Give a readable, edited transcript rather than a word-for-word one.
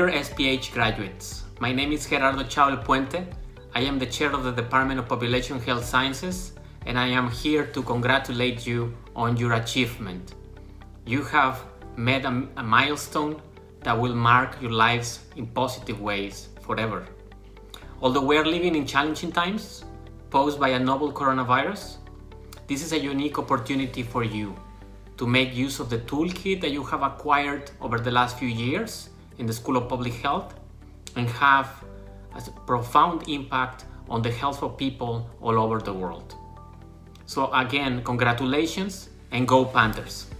Dear SPH graduates, my name is Gerardo Chao Puente. I am the chair of the Department of Population Health Sciences, and I am here to congratulate you on your achievement. You have met a milestone that will mark your lives in positive ways forever. Although we are living in challenging times posed by a novel coronavirus, this is a unique opportunity for you to make use of the toolkit that you have acquired over the last few years in the School of Public Health and have a profound impact on the health of people all over the world. So again, congratulations and go Panthers!